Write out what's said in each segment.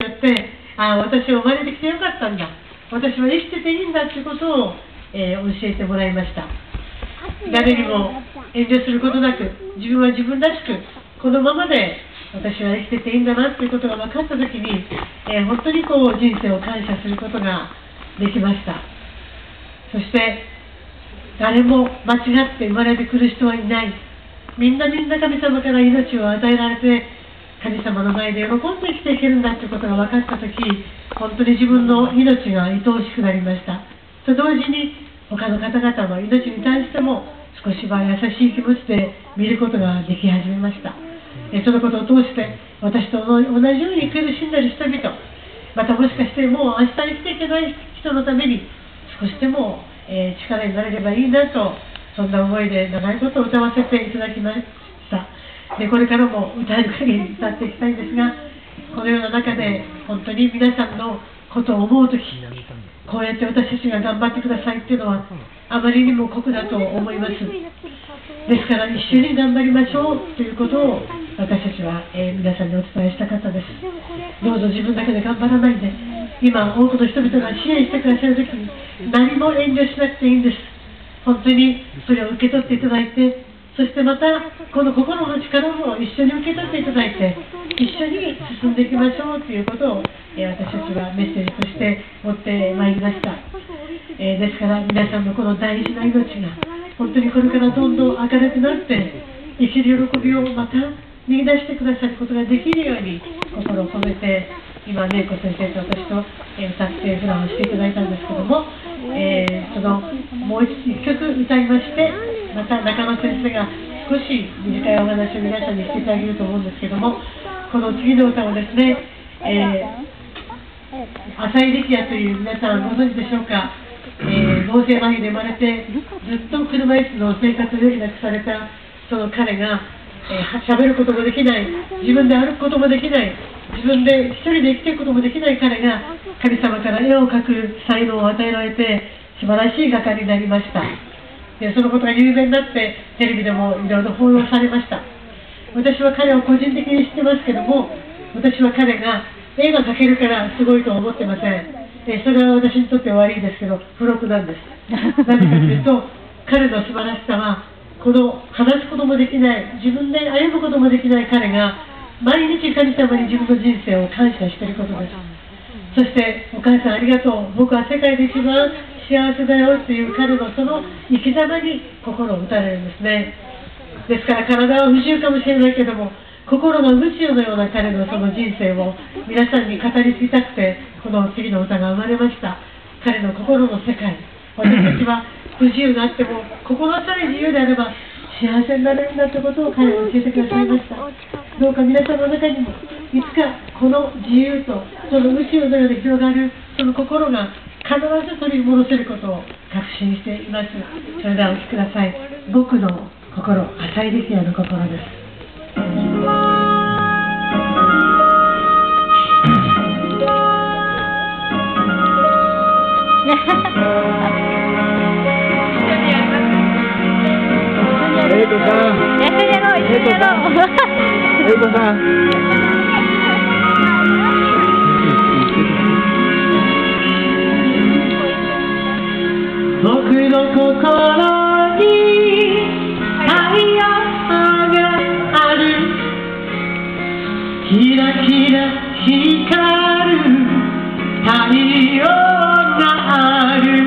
って、私は生まれてきてよかったんだ、私は生きてていいんだということを、教えてもらいました。誰にも遠慮することなく、自分は自分らしく、このままで私は生きてていいんだなということが分かったときに、本当に人生を感謝することができました。そして誰も間違って生まれてくる人はいない。みんな神様から命を与えられて、神様の前で喜んで生きていけるんだということが分かったとき、本当に自分の命が愛おしくなりました。と同時に他の方々の命に対しても少しは優しい気持ちで見ることができ始めました。そのことを通して私と同じように苦しんでいる人々、またもしかしてもう明日生きていけない人のために少しでも力になれればいいなと、そんな思いで長いことを歌わせていただきました。でこれからも歌える限り歌っていきたいんですが、このような中で本当に皆さんのことを思うとき、こうやって私たちが頑張ってくださいっていうのはあまりにも酷だと思います。ですから一緒に頑張りましょうということを私たちは、皆さんにお伝えしたかったです。どうぞ自分だけで頑張らないで、今多くの人々が支援してくださるときに何も遠慮しなくていいんです。本当にそれを受け取っていただいて、そしてまたこの心の力を一緒に受け取っていただいて、一緒に進んでいきましょうということを、私たちはメッセージとして持ってまいりました。ですから皆さんのこの大事な命が本当にこれからどんどん明るくなって生きる喜びをまた見出してくださることができるように心を込めて、今ね子先生と私と、歌ってフランをしていただいたんですけども、そのもう一曲歌いまして、また中野先生が少し短いお話を皆さんにしていただけると思うんですけども、この次の歌をですね、浅井力也という皆さんご存知でしょうか。脳性麻痺で生まれてずっと車椅子の生活を余儀なくされたその彼が、喋ることもできない、自分で歩くこともできない、自分で一人で生きていくこともできない彼が神様から絵を描く才能を与えられて素晴らしい画家になりました。でそのことが有名になってテレビでもいろいろ報道されました。私は彼を個人的に知ってますけども、私は彼が絵が描けるからすごいとは思ってません。それは私にとっては悪いですけど付録なんです。なぜかというと彼の素晴らしさは、この話すこともできない、自分で歩むこともできない彼が毎日神様に自分の人生を感謝していることです。そしてお母さんありがとう、僕は世界で一番幸せだよっていう彼のその生き様に心を打たれるんですね。ですから体は不自由かもしれないけども、心が宇宙のような彼のその人生を皆さんに語り継ぎたくて、この次の歌が生まれました。彼の心の世界、私たちは不自由があっても心さえ自由であれば幸せになれるんだということを彼は教えてくださいました。どうか皆さんの中にもいつかこの自由とその宇宙のように広がるその心が必ず取り戻せることを確信しています。それではお聴きください。僕の心、浅井力也の心です。 英子さん、一緒にやろう、一緒にやろう。英子さん。 僕の心に太陽がある、キラキラ光る太陽がある、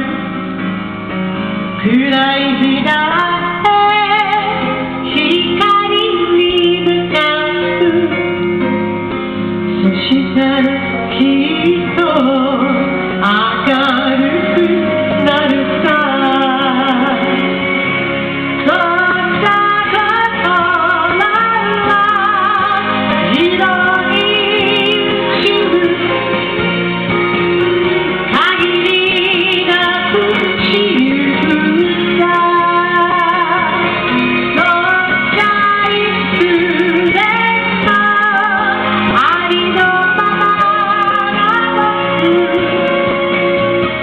暗い日だきっと明るくなるさ。そんなことなら広い宇宙限りなく自由さ。そんないつでもありのまま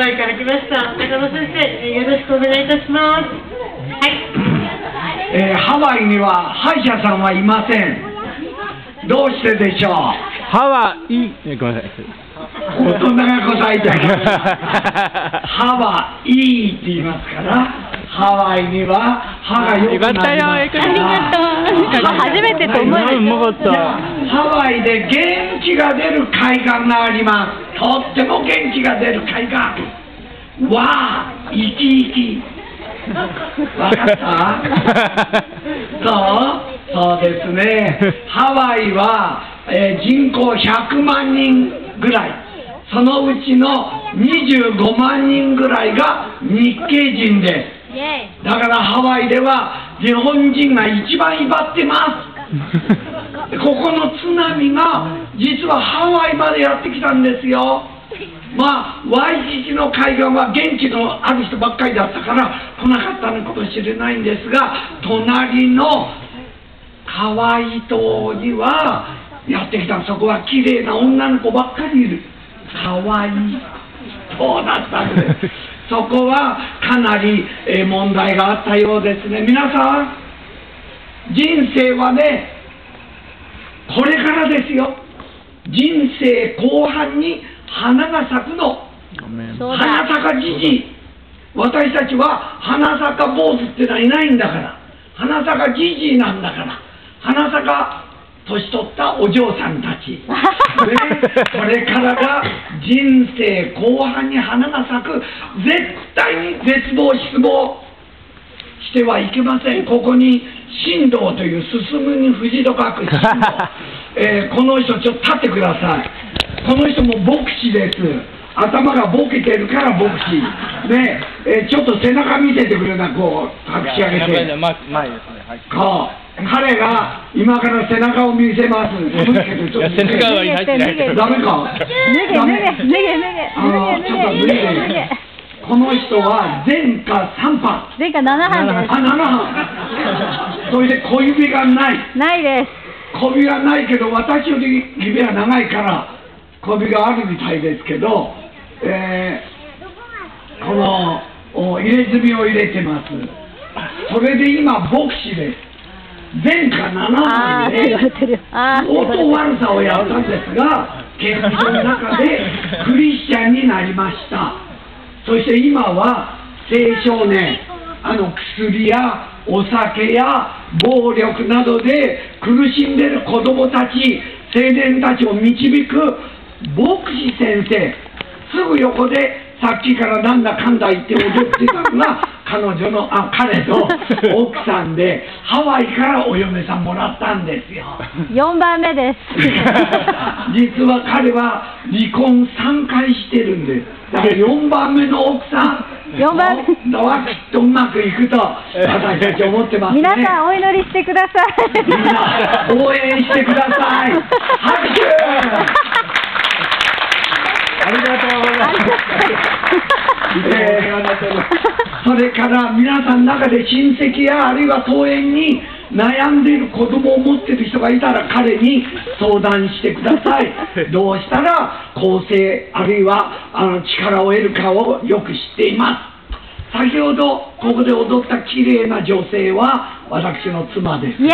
ライから来ました中野先生、よろしくお願いいたします。はい。 ハワイには歯医者さんはいません。どうしてでしょう。 歯はいい、ごめんなさい。 大人が答えたい。歯はいいって言いますから、ハワイには歯が良くなりますから。 ありがとう。初めてと思いました。 ハワイで元気が出る海岸があります。とっても元気が出る海岸。わあ、生き生き。わかった？そうですね。ハワイは、人口100万人ぐらい。そのうちの25万人ぐらいが日系人です。だからハワイでは日本人が一番威張ってます。ここの津波が実はハワイまでやってきたんですよ。まあワイキキの海岸は現地のある人ばっかりだったから来なかったのかもしれないんですが、隣のハワイ島にはやってきた。そこは綺麗な女の子ばっかりいるハワイ島だったんです。そこはかなり問題があったようですね。皆さん、人生はね、これからですよ。人生後半に花が咲くの。花咲かじじい。私たちは花咲か坊主ってのはいないんだから、花咲かじじいなんだから、花咲か年取ったお嬢さんたち、ね、これからが人生後半に花が咲く。絶対に絶望失望してはいけません。ここに進藤という進むに藤と書く進藤、この人ちょっと立ってください。この人も牧師です。頭がボケてるから牧師ね。ちょっと背中見せてくれな、こう隠し上げて。こう彼が今から背中を見せます。背中は入ってないけどダメか。ちょっと脱いで。この人は前科3犯。 前科7犯です。 7犯。それで小指がない。 ないです。 小指がないけど私より指が長いから小指があるみたいですけど、この入れ墨を入れてます。それで今牧師です。前科7犯で相当悪さをやったんですが、刑務所の中でクリスチャンになりました。そして今は青少年、薬やお酒や暴力などで苦しんでいる子どもたち、青年たちを導く牧師先生、すぐ横でさっきからなんだかんだ言って踊ってたのが彼と奥さんで、ハワイからお嫁さんもらったんですよ。 4番目です。 実は彼は離婚3回してるんです。だから4番目の奥さん 4番目はきっとうまくいくと私たち思ってますね。 皆さんお祈りしてください。 みんな応援してください。拍手。ありがとうございます。それから皆さんの中で親戚やあるいは登園に悩んでいる子供を持っている人がいたら彼に相談してください。どうしたら更生あるいは力を得るかをよく知っています。先ほどここで踊った綺麗な女性は私の妻です。 イエーイ。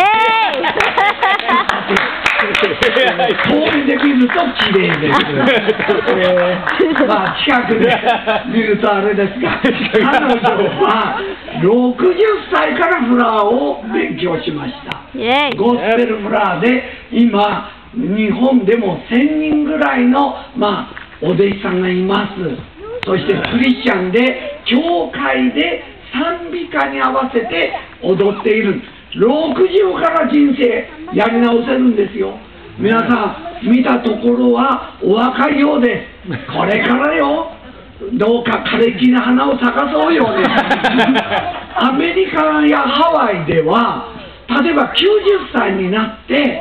遠目で見ると綺麗です。まあ近くで見るとあれですが、彼女は60歳からフラーを勉強しました。ゴスペルフラーで今日本でも1000人ぐらいのお弟子さんがいます。そしてクリスチャンで教会で賛美歌に合わせて踊っている。60から人生やり直せるんですよ。皆さん見たところはお若いようです。これからよ。どうか枯れ木の花を咲かそうよね。アメリカやハワイでは例えば90歳になって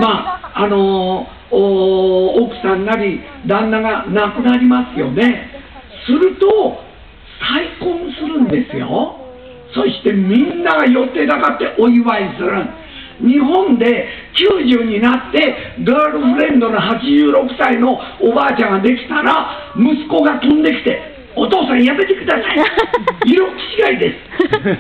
奥さんなり旦那が亡くなりますよね。すると再婚するんですよ。そしてみんなが予定だかってお祝いする。日本で90になってガールフレンドの86歳のおばあちゃんができたら息子が飛んできてお父さんやめてください。色違いです。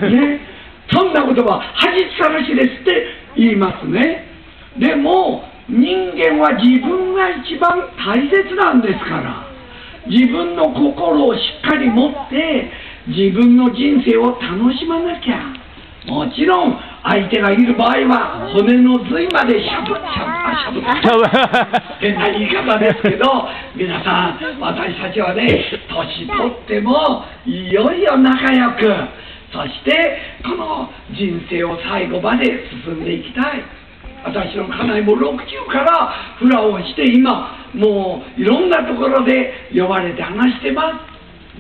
ね、そんなことは恥さらしですって言いますね。でも人間は自分が一番大切なんですから、自分の心をしっかり持って自分の人生を楽しまなきゃ。もちろん相手がいる場合は骨の髄までしゃぶ変な言い方ですけど、皆さん私たちはね、年取ってもいよいよ仲良く、そしてこの人生を最後まで進んでいきたい。私の家内も60からフラをして今もういろんなところで呼ばれて話してます。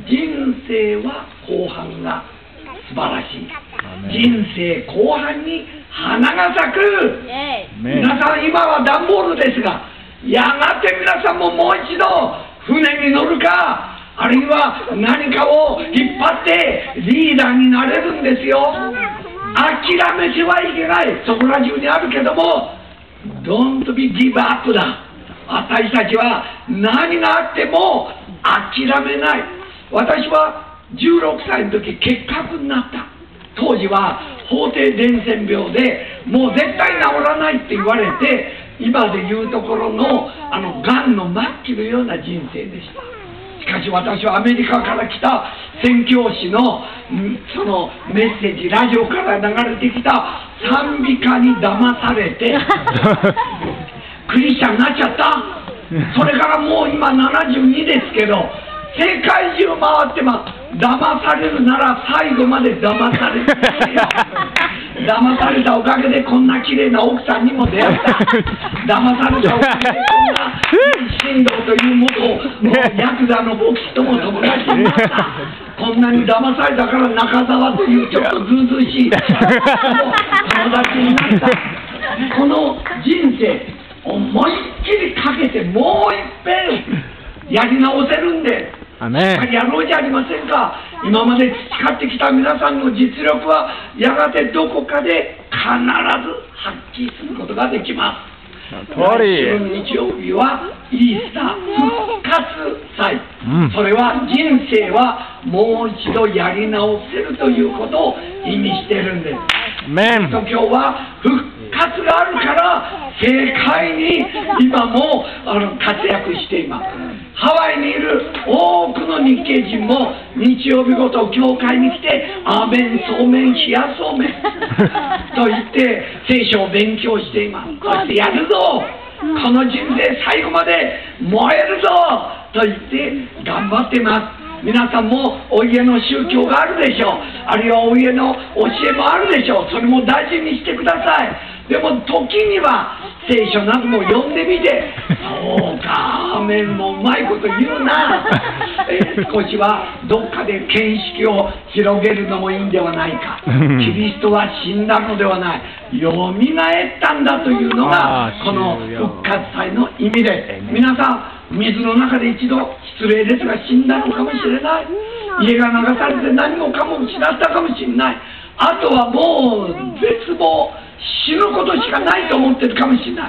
人生は後半が素晴らしい。人生後半に花が咲く。皆さん今は段ボールですが、やがて皆さんももう一度船に乗るか、あるいは何かを引っ張ってリーダーになれるんですよ。諦めてはいけない。そこら中にあるけども Don't be give up だ。私たちは何があっても諦めない。私は16歳の時結核になった。当時は法定伝染病でもう絶対治らないって言われて、今でいうところのがんの末期のような人生でした。しかし私はアメリカから来た宣教師のそのメッセージ、ラジオから流れてきた賛美歌に騙されてクリスチャンになっちゃった。それからもう今72ですけど、世界中回って騙されるなら最後まで騙されてないよ。騙されたおかげでこんな綺麗な奥さんにも出会った。騙されたおかげでこんな進藤という元ヤクザの牧師とも友達になった。こんなに騙されたから中澤というちょっとずうずうしい友達になった。この人生思いっきりかけてもういっぺんやり直せるんで、しっかりやろうじゃありませんか。今まで培ってきた皆さんの実力はやがてどこかで必ず発揮することができます。来週日曜日はイースター復活祭、それは人生はもう一度やり直せるということを意味しているんです。今日は復活があるから世界に今も活躍しています。ハワイにいる多くの日系人も日曜日ごと教会に来てアーメン、そうめん、冷やそうめんと言って聖書を勉強しています。そしてやるぞ、この人生最後まで燃えるぞと言って頑張っています。皆さんもお家の宗教があるでしょう、あるいはお家の教えもあるでしょう。それも大事にしてください。でも時には聖書なども読んでみて、そうか、アーメンもうまいこと言うな、少しはどっかで見識を広げるのもいいんではないか。キリストは死んだのではない、よみがえったんだというのがこの復活祭の意味です。皆さん、水の中で一度失礼ですが死んだのかもしれない。家が流されて何もかも失ったかもしれない。あとはもう絶望、死ぬことしかないと思ってるかもしれない。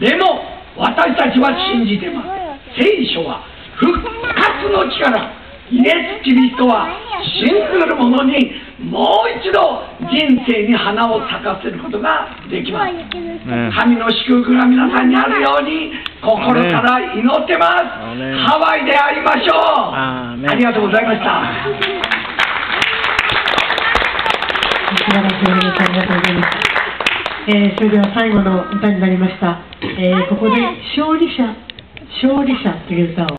でも私たちは信じてます。聖書は復活の力、イエス・キリストは信ずる者にもう一度人生に花を咲かせることができます。神の祝福が皆さんにあるように心から祈ってます。ハワイで会いましょう。ありがとうございました。 素晴らしい皆さん、ありがとうございます。それでは最後の歌になりました。ここで勝利者という歌を